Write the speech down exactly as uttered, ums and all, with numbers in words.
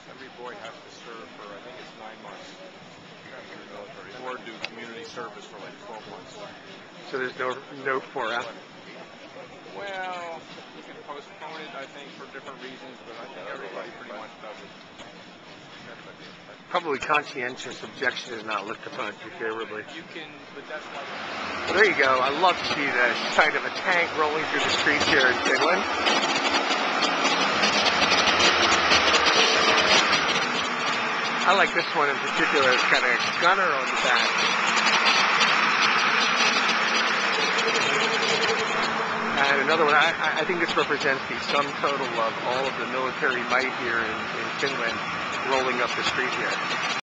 Every boy has to serve for, I think it's nine months in the military, or do community service for like twelve months. So there's no no four F? Well, you can postpone it, I think, for different reasons, but I think everybody pretty much does it. Probably conscientious objection is not looked upon too favorably. You can, but that's like... Well, there you go. I love to see the sight of a tank rolling through the streets here in Finland. I like this one in particular. It's got a gunner on the back. And another one, I, I think this represents the sum total of all of the military might here in, in Finland rolling up the street here.